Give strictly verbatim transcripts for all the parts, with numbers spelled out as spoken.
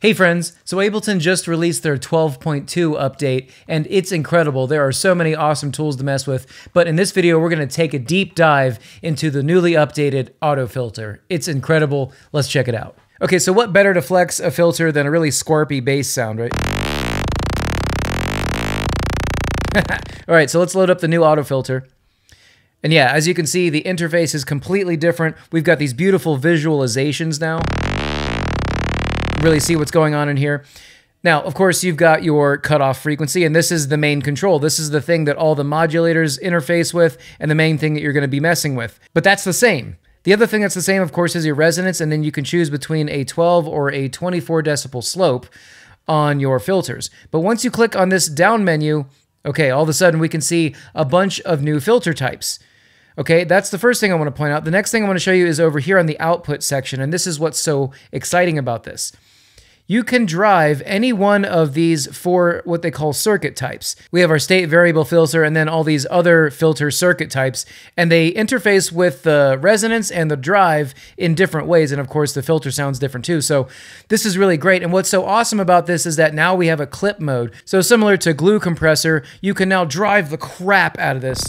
Hey friends, so Ableton just released their twelve point two update, and it's incredible. There are so many awesome tools to mess with, but in this video, we're gonna take a deep dive into the newly updated auto filter. It's incredible. Let's check it out. Okay, so what better to flex a filter than a really squarpy bass sound, right? All right, so let's load up the new auto filter. And yeah, as you can see, the interface is completely different. We've got these beautiful visualizations now. Really see what's going on in here. Now, of course, you've got your cutoff frequency, and this is the main control. This is the thing that all the modulators interface with, and the main thing that you're going to be messing with. But that's the same. The other thing that's the same, of course, is your resonance, and then you can choose between a twelve or a twenty-four decibel slope on your filters. But once you click on this down menu, okay, all of a sudden we can see a bunch of new filter types. Okay, that's the first thing I want to point out. The next thing I want to show you is over here on the output section, and this is what's so exciting about this. You can drive any one of these four what they call circuit types. We have our state variable filter and then all these other filter circuit types, and they interface with the resonance and the drive in different ways, and of course the filter sounds different too. So this is really great, and what's so awesome about this is that now we have a clip mode. So similar to glue compressor, you can now drive the crap out of this.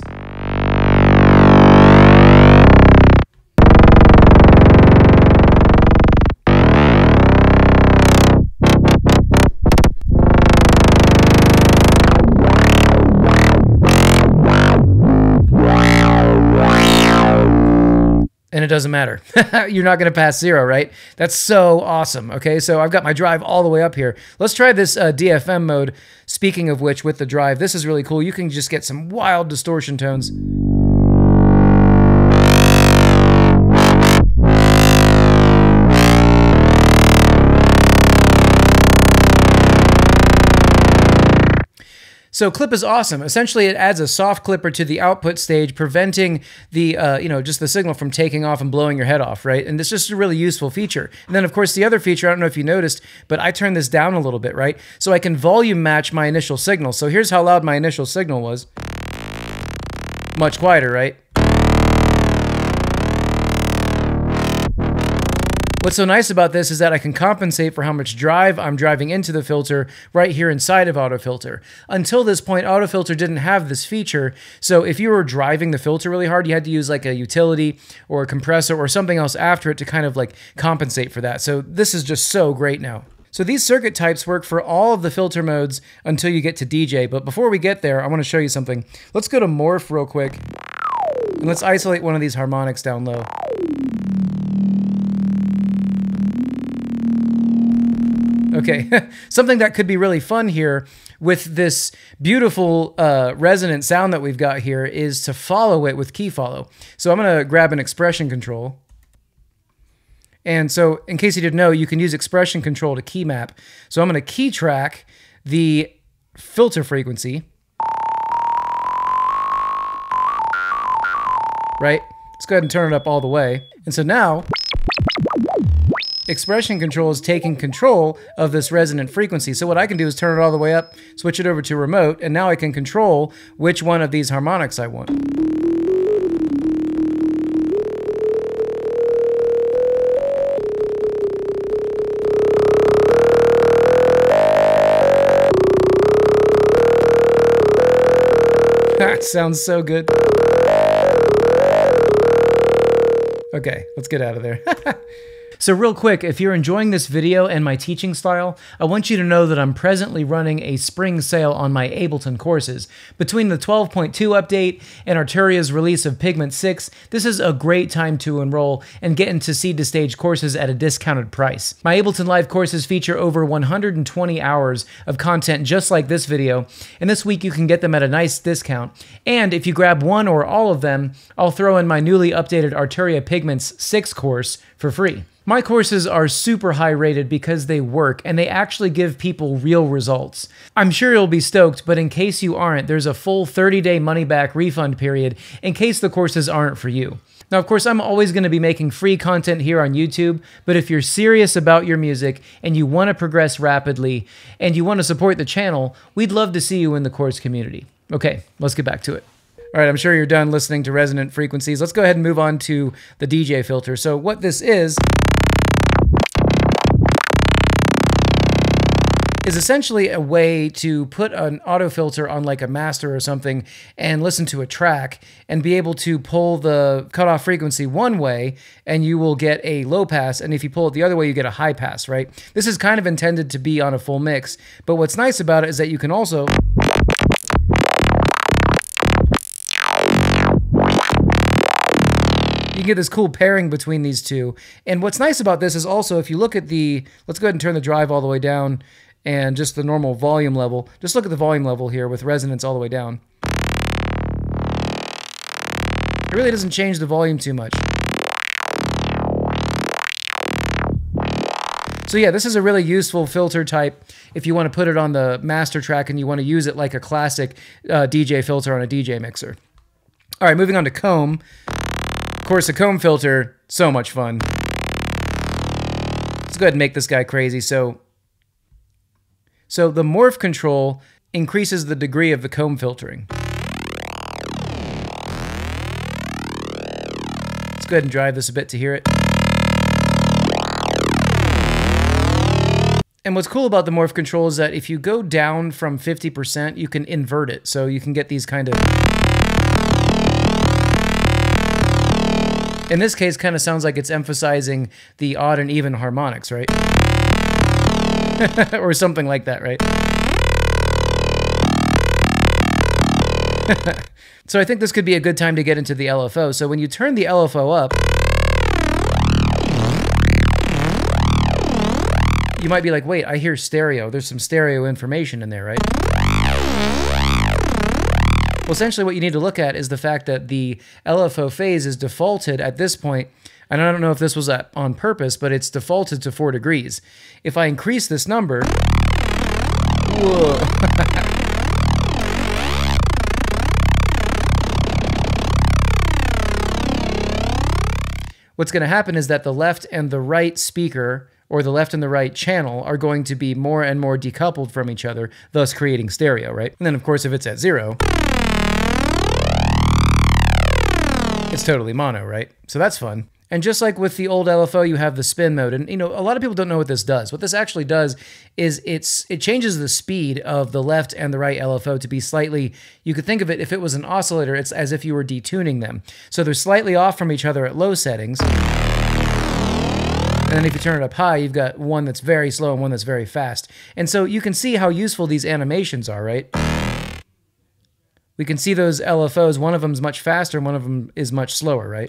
And it doesn't matter. You're not going to pass zero, right? That's so awesome. Okay, so I've got my drive all the way up here. Let's try this uh, D F M mode. Speaking of which, with the drive, this is really cool. You can just get some wild distortion tones. So clip is awesome. Essentially, it adds a soft clipper to the output stage, preventing the, uh, you know, just the signal from taking off and blowing your head off, right? And it's just a really useful feature. And then, of course, the other feature, I don't know if you noticed, but I turned this down a little bit, right? So I can volume match my initial signal. So here's how loud my initial signal was. Much quieter, right? What's so nice about this is that I can compensate for how much drive I'm driving into the filter right here inside of Auto Filter. Until this point, Auto Filter didn't have this feature, so if you were driving the filter really hard, you had to use like a utility or a compressor or something else after it to kind of like compensate for that. So this is just so great now. So these circuit types work for all of the filter modes until you get to D J, but before we get there, I want to show you something. Let's go to Morph real quick, and let's isolate one of these harmonics down low. Okay, something that could be really fun here with this beautiful uh, resonant sound that we've got here is to follow it with key follow. So I'm going to grab an expression control. And so in case you didn't know, you can use expression control to key map. So I'm going to key track the filter frequency. Right? Let's go ahead and turn it up all the way. And so now, expression control is taking control of this resonant frequency. So what I can do is turn it all the way up, switch it over to remote, and now I can control which one of these harmonics I want. That sounds so good. Okay, let's get out of there. So real quick, if you're enjoying this video and my teaching style, I want you to know that I'm presently running a spring sale on my Ableton courses. Between the twelve point two update and Arturia's release of Pigment six, this is a great time to enroll and get into Seed to Stage courses at a discounted price. My Ableton Live courses feature over one hundred twenty hours of content just like this video, and this week you can get them at a nice discount. And if you grab one or all of them, I'll throw in my newly updated Arturia Pigments six course for free. My courses are super high rated because they work and they actually give people real results. I'm sure you'll be stoked, but in case you aren't, there's a full thirty day money back refund period in case the courses aren't for you. Now, of course, I'm always going to be making free content here on YouTube, but if you're serious about your music and you want to progress rapidly and you want to support the channel, we'd love to see you in the course community. Okay, let's get back to it. All right, I'm sure you're done listening to resonant frequencies. Let's go ahead and move on to the D J filter. So what this is, is essentially a way to put an auto filter on like a master or something and listen to a track and be able to pull the cutoff frequency one way and you will get a low pass, and if you pull it the other way you get a high pass, right? This is kind of intended to be on a full mix, but what's nice about it is that you can also you can get this cool pairing between these two. And what's nice about this is also, if you look at the, let's go ahead and turn the drive all the way down and just the normal volume level. Just look at the volume level here with resonance all the way down. It really doesn't change the volume too much. So yeah, this is a really useful filter type if you want to put it on the master track and you want to use it like a classic uh, D J filter on a D J mixer. All right, moving on to comb. Of course, a comb filter, so much fun. Let's go ahead and make this guy crazy. So, so the morph control increases the degree of the comb filtering. Let's go ahead and drive this a bit to hear it. And what's cool about the morph control is that if you go down from fifty percent, you can invert it. So you can get these kind of... In this case, kind of sounds like it's emphasizing the odd and even harmonics, right? Or something like that, right? So I think this could be a good time to get into the L F O. So when you turn the L F O up, you might be like, wait, I hear stereo. There's some stereo information in there, right? Well, essentially what you need to look at is the fact that the L F O phase is defaulted at this point, and I don't know if this was on purpose, but it's defaulted to four degrees. If I increase this number, whoa. What's going to happen is that the left and the right speaker, or the left and the right channel, are going to be more and more decoupled from each other, thus creating stereo, right? And then, of course, if it's at zero, it's totally mono, right? So that's fun. And just like with the old L F O, you have the spin mode. And, you know, a lot of people don't know what this does. What this actually does is it's it changes the speed of the left and the right L F O to be slightly, you could think of it, if it was an oscillator, it's as if you were detuning them. So they're slightly off from each other at low settings. And then if you turn it up high, you've got one that's very slow and one that's very fast. And so you can see how useful these animations are, right? We can see those L F Os. One of them is much faster, and one of them is much slower, right?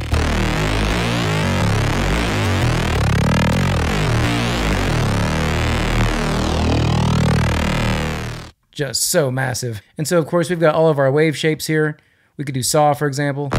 Just so massive. And so, of course, we've got all of our wave shapes here. We could do saw, for example.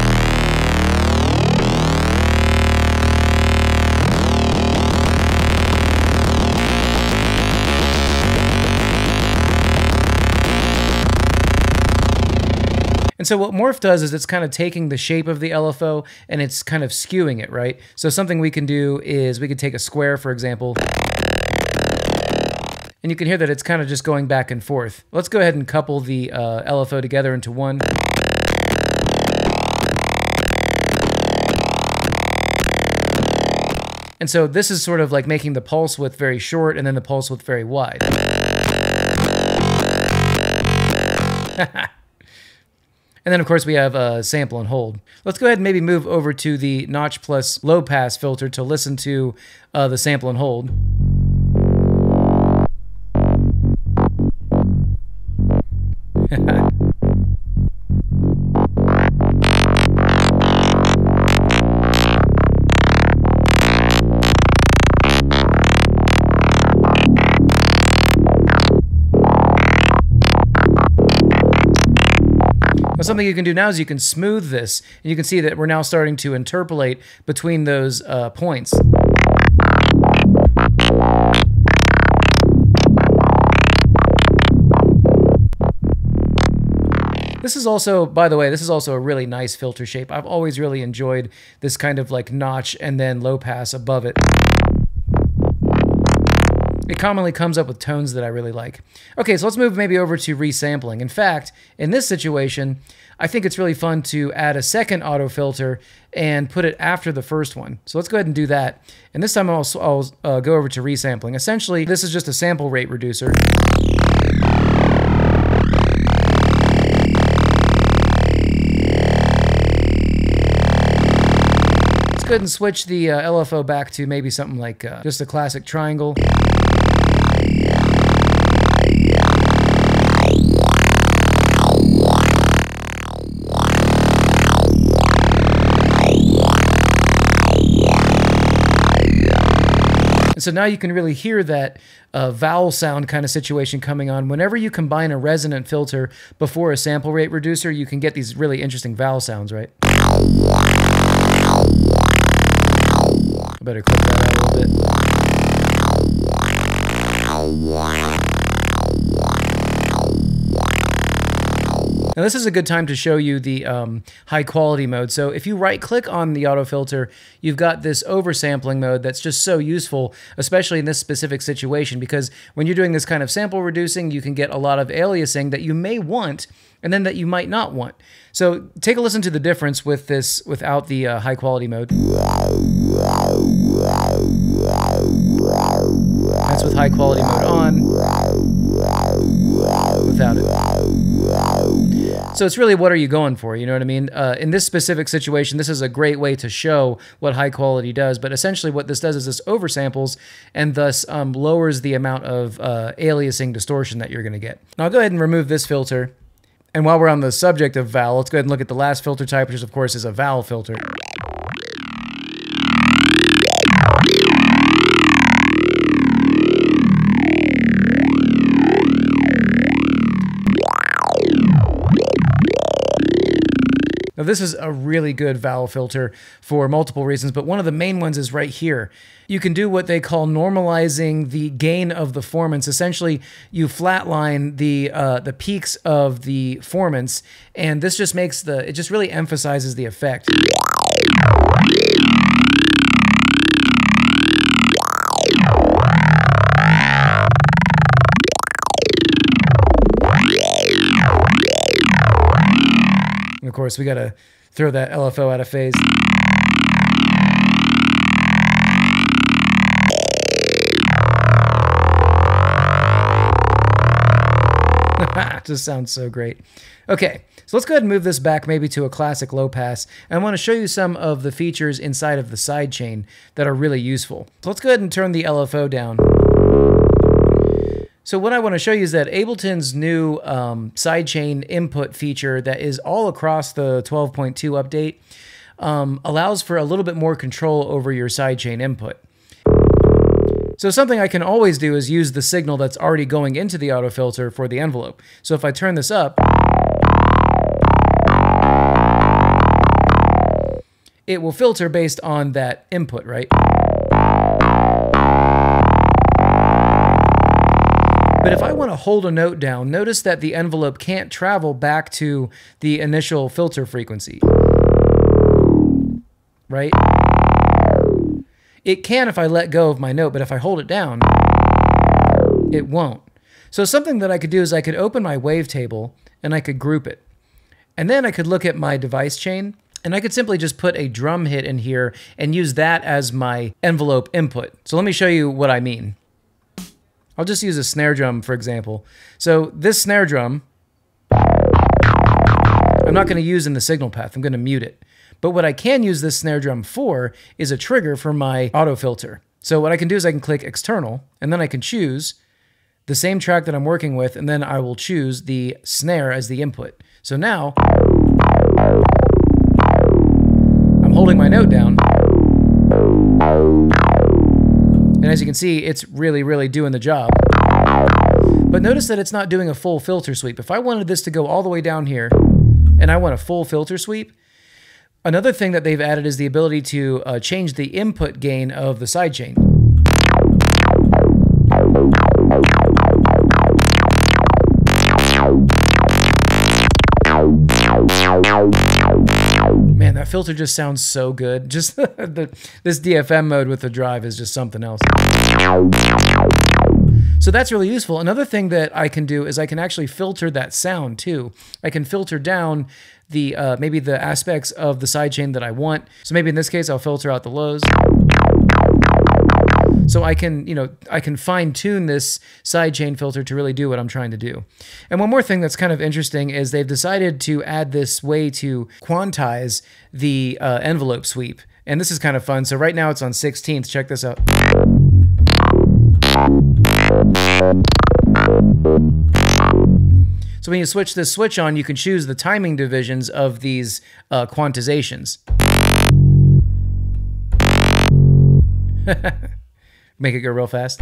And so what morph does is it's kind of taking the shape of the L F O and it's kind of skewing it, right? So something we can do is we could take a square, for example, and you can hear that it's kind of just going back and forth. Let's go ahead and couple the uh, L F O together into one. And so this is sort of like making the pulse width very short and then the pulse width very wide. And then, of course, we have uh, sample and hold. Let's go ahead and maybe move over to the notch plus low pass filter to listen to uh, the sample and hold. Well, something you can do now is you can smooth this, and you can see that we're now starting to interpolate between those uh, points. This is also, by the way, this is also a really nice filter shape. I've always really enjoyed this kind of like notch and then low pass above it. it commonly comes up with tones that I really like. Okay, so let's move maybe over to resampling. In fact, in this situation, I think it's really fun to add a second auto filter and put it after the first one. So let's go ahead and do that. And this time I'll, I'll uh, go over to resampling. Essentially, this is just a sample rate reducer. Let's go ahead and switch the uh, L F O back to maybe something like uh, just a classic triangle. And so now you can really hear that uh, vowel sound kind of situation coming on. Whenever you combine a resonant filter before a sample rate reducer, you can get these really interesting vowel sounds, right? I better clip that out a little bit. Now this is a good time to show you the um, high quality mode. So if you right click on the auto filter, you've got this oversampling mode that's just so useful, especially in this specific situation, because when you're doing this kind of sample reducing, you can get a lot of aliasing that you may want and then that you might not want. So take a listen to the difference with this without the uh, high quality mode. That's with high quality mode on, without it. So it's really, what are you going for? You know what I mean? Uh, in this specific situation, this is a great way to show what high quality does. But essentially what this does is this oversamples and thus um, lowers the amount of uh, aliasing distortion that you're going to get. Now I'll go ahead and remove this filter. And while we're on the subject of vowel, let's go ahead and look at the last filter type, which of course is a vowel filter. Now this is a really good vowel filter for multiple reasons, but one of the main ones is right here. You can do what they call normalizing the gain of the formants. Essentially, you flatline the uh, the peaks of the formants, and this just makes the, it just really emphasizes the effect. And of course, we gotta throw that L F O out of phase. Just sounds so great. Okay, so let's go ahead and move this back maybe to a classic low pass. And I want to show you some of the features inside of the sidechain that are really useful. So let's go ahead and turn the L F O down. So what I want to show you is that Ableton's new um, sidechain input feature that is all across the twelve point two update um, allows for a little bit more control over your sidechain input. So something I can always do is use the signal that's already going into the auto filter for the envelope. So if I turn this up, it will filter based on that input, right? But if I want to hold a note down, notice that the envelope can't travel back to the initial filter frequency, right? It can if I let go of my note, but if I hold it down, it won't. So something that I could do is I could open my wavetable and I could group it. And then I could look at my device chain and I could simply just put a drum hit in here and use that as my envelope input. So let me show you what I mean. I'll just use a snare drum, for example. So this snare drum, I'm not going to use in the signal path. I'm going to mute it. But what I can use this snare drum for is a trigger for my auto filter. So what I can do is I can click external, and then I can choose the same track that I'm working with, and then I will choose the snare as the input. So now, I'm holding my note down. And as you can see, it's really, really doing the job. But notice that it's not doing a full filter sweep. If I wanted this to go all the way down here, and I want a full filter sweep, another thing that they've added is the ability to uh, change the input gain of the sidechain. Man, that filter just sounds so good. Just the, this D F M mode with the drive is just something else. So that's really useful. Another thing that I can do is I can actually filter that sound too. I can filter down the uh, maybe the aspects of the sidechain that I want. So maybe in this case, I'll filter out the lows. So I can, you know, I can fine tune this sidechain filter to really do what I'm trying to do. And one more thing that's kind of interesting is they've decided to add this way to quantize the uh, envelope sweep. And this is kind of fun. So right now it's on sixteenth. Check this out. So when you switch this switch on, you can choose the timing divisions of these uh, quantizations. Make it go real fast.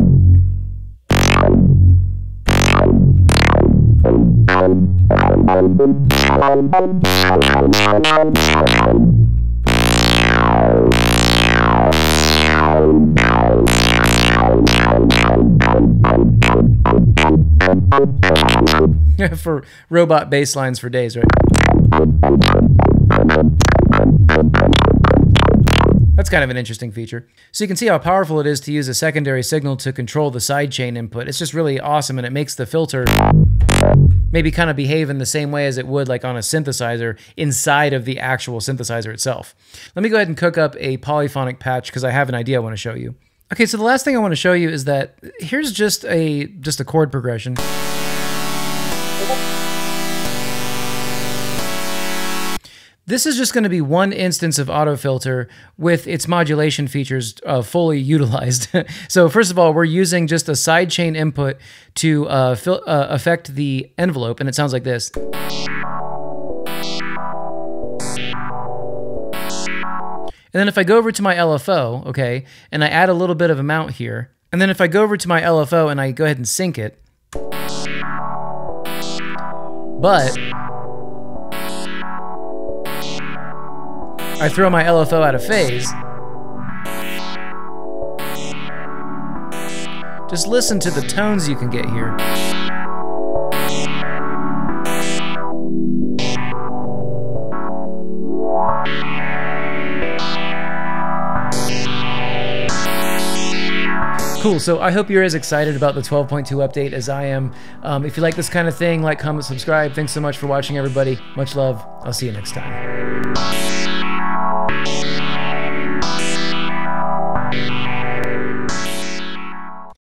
For robot bass lines for days, right? That's kind of an interesting feature. So you can see how powerful it is to use a secondary signal to control the sidechain input. It's just really awesome, and it makes the filter maybe kind of behave in the same way as it would like on a synthesizer inside of the actual synthesizer itself. Let me go ahead and cook up a polyphonic patch because I have an idea I want to show you. Okay, so the last thing I want to show you is that here's just a just a chord progression. This is just going to be one instance of auto filter with its modulation features uh, fully utilized. So first of all, we're using just a sidechain input to uh, fil uh, affect the envelope, and it sounds like this. And then if I go over to my L F O, okay, and I add a little bit of amount here, and then if I go over to my L F O and I go ahead and sync it, but I throw my L F O out of phase, just listen to the tones you can get here. Cool, so I hope you're as excited about the twelve point two update as I am. Um, if you like this kind of thing, like, comment, subscribe. Thanks so much for watching, everybody. Much love. I'll see you next time.